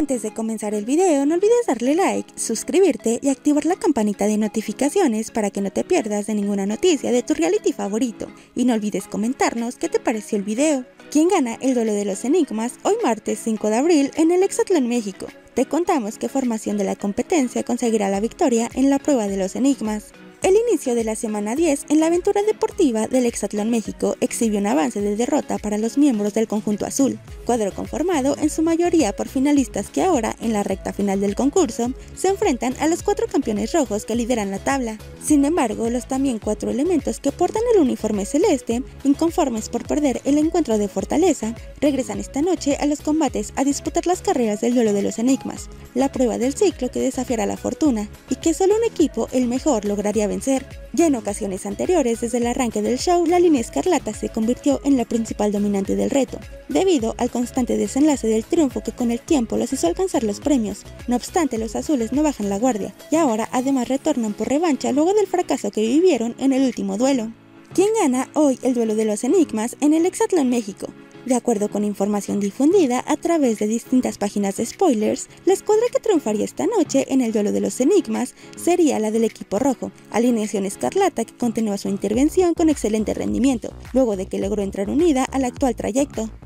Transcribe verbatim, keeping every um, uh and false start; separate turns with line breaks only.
Antes de comenzar el video, no olvides darle like, suscribirte y activar la campanita de notificaciones para que no te pierdas de ninguna noticia de tu reality favorito. Y no olvides comentarnos qué te pareció el video. ¿Quién gana el duelo de los enigmas hoy martes cinco de abril en el Hexatlón México? Te contamos qué formación de la competencia conseguirá la victoria en la prueba de los enigmas. El inicio de la semana diez en la aventura deportiva del Hexatlón México exhibió un avance de derrota para los miembros del conjunto azul, cuadro conformado en su mayoría por finalistas que ahora, en la recta final del concurso, se enfrentan a los cuatro campeones rojos que lideran la tabla. Sin embargo, los también cuatro elementos que portan el uniforme celeste, inconformes por perder el encuentro de Fortaleza, regresan esta noche a los combates a disputar las carreras del duelo de los enigmas, la prueba del ciclo que desafiará la fortuna y que solo un equipo, el mejor, lograría vencer. Ya en ocasiones anteriores, desde el arranque del show, la línea escarlata se convirtió en la principal dominante del reto, debido al constante desenlace del triunfo que con el tiempo los hizo alcanzar los premios. No obstante, los azules no bajan la guardia, y ahora además retornan por revancha luego del fracaso que vivieron en el último duelo. ¿Quién gana hoy el duelo de los enigmas en el Hexatlón México? De acuerdo con información difundida a través de distintas páginas de spoilers, la escuadra que triunfaría esta noche en el duelo de los enigmas sería la del equipo rojo, alineación escarlata que continúa su intervención con excelente rendimiento, luego de que logró entrar unida al actual trayecto.